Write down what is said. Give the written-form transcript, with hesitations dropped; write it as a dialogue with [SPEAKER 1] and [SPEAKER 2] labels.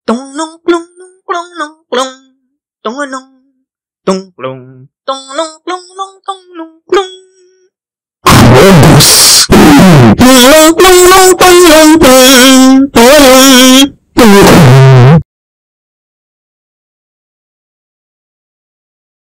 [SPEAKER 1] Tung nung plung nung plung nung plung. Tung nung tung plung tung nung plung nung tung nung plung. Amogus.